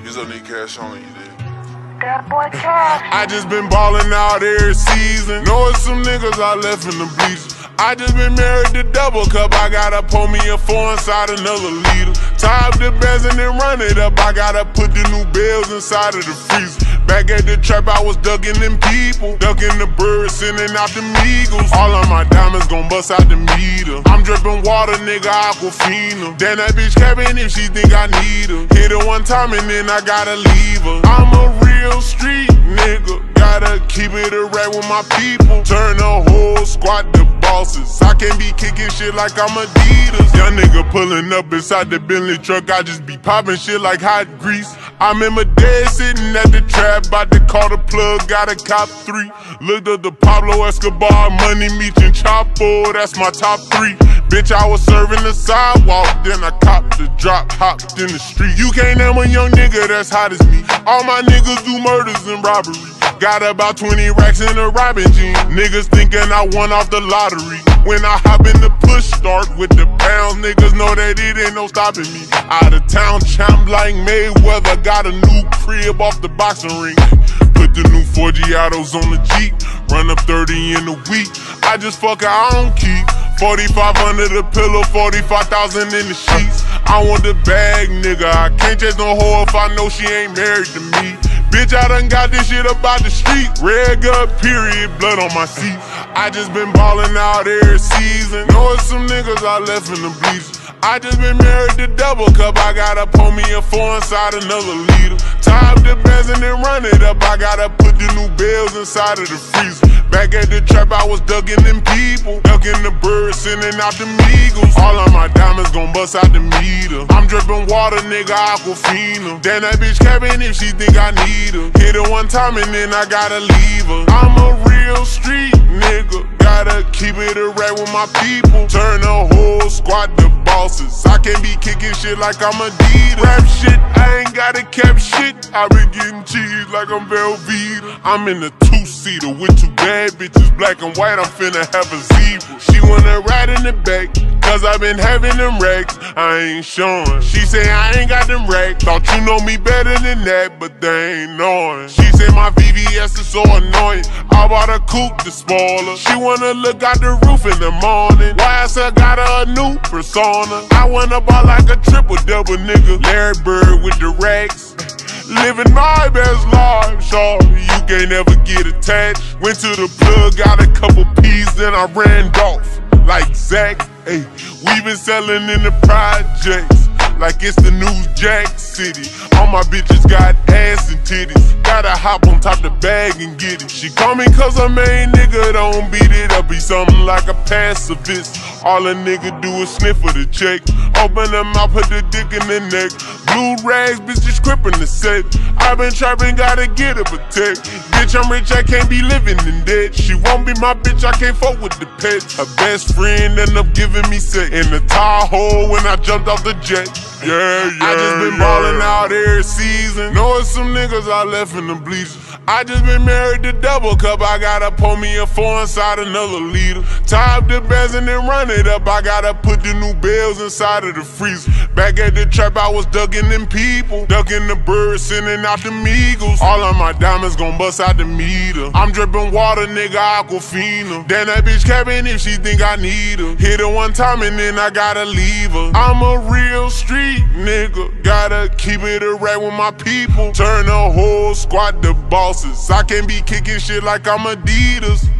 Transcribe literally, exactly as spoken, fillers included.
These other need cash on you, dude. That boy cash. I just been ballin' out every season. Know it's some niggas I left in the bleachers. I just been married to double cup. I gotta pour me a four inside another liter. Tie up the bands and then run it up. I gotta put the new bells inside of the freezer. Back at the trap, I was ducking them people, ducking the birds, sending out the eagles. All of my diamonds gon' bust out the meter. I'm dripping water, nigga, Aquafina. Damn, that bitch cabin if she think I need her. Hit her one time and then I gotta leave her. I'm a real street nigga, gotta keep it a rap with my people. Turn the whole squad to bosses. I can't be kicking shit like I'm Adidas. Young nigga pulling up inside the Bentley truck, I just be popping shit like hot grease. I remember dead sitting at the trap, about to call the plug, got a cop three. Looked up the Pablo Escobar, Money Meech and Chapo, that's my top three. Bitch, I was serving the sidewalk, then I copped the drop, hopped in the street. You can't name a young nigga that's hot as me. All my niggas do murders and robbery. Got about twenty racks in a robbing jean. Niggas thinking I won off the lottery. When I hop in the push start with the pounds, niggas know that it ain't no stopping me. Out of town champ like Mayweather, got a new crib off the boxing ring. Put the new four Giottos on the Jeep, run up thirty in a week. I just fuck her, I don't keep. forty-five under the pillow, forty-five thousand in the sheets. I want the bag, nigga. I can't chase no hoe if I know she ain't married to me. Bitch, I done got this shit up out the street. Red gut, period, blood on my seat. I just been ballin' out every season. Know it's some niggas I left in the bleachers. I just been married to double cup. I gotta pour me a four inside another liter. Tie up the bands and then run it up. I gotta put the new bells inside of the freezer. Back at the trap, I was ducking them people, ducking the birds, sending out the eagles. All of my diamonds gon' bust out the meter. I'm dripping water, nigga, Aquafina. Damn, that bitch cabin if she think I need her. Hit her one time and then I gotta leave her. I'm a real street nigga, gotta keep it a rap with my people. Turn the whole squad to bosses. I can't be kicking shit like I'm Adidas. Rap shit, I ain't gotta cap shit. I been getting cheese like I'm Velveeta. I'm in a two-seater with two bad bitches, black and white, I'm finna have a zebra. She wanna ride in the back, cause I been having them racks, I ain't showing. She say I ain't got them racks, thought you know me better than that, but they ain't knowing. She say my V V S is so annoying, I bought a coupe to spoil her. She wanna look out the roof in the morning, why I said got her a new persona. I wanna buy like a triple-double nigga, Larry Bird with the racks. Living my best life, shawty, you can't ever get attached. Went to the plug, got a couple P's, then I ran off like Zach. Hey, we been selling in the projects like it's the new Jack City. All my bitches got ass and titties. Gotta hop on top the bag and get it. She call me cause her main nigga don't beat it. I'll be something like a pacifist. All a nigga do is sniff for the check. Open them out, put the dick in the neck. Blue rags, bitch, just crippin' the set. I been trapping, gotta get a protect. Bitch, I'm rich, I can't be living in debt. She won't be my bitch, I can't fuck with the pets. Her best friend ended up giving me sex in the Tahoe when I jumped off the jet. Yeah, yeah, I just been yeah. ballin' out every season. Know it's some niggas I left in the bleachers. I just been married to double cup. I gotta pour me a four inside another liter. Tie up the bands and then run it up. I gotta put the new bells inside of the freezer. Back at the trap, I was ducking them people, ducking the birds, sending out the eagles. All of my diamonds gon' bust out the meter. I'm dripping water, nigga, Aquafina. Damn, that bitch cabin if she think I need her. Hit her one time and then I gotta leave her. I'm a real street nigga, gotta keep it a rap with my people. Turn the whole squad to bosses. I can't be kicking shit like I'm Adidas.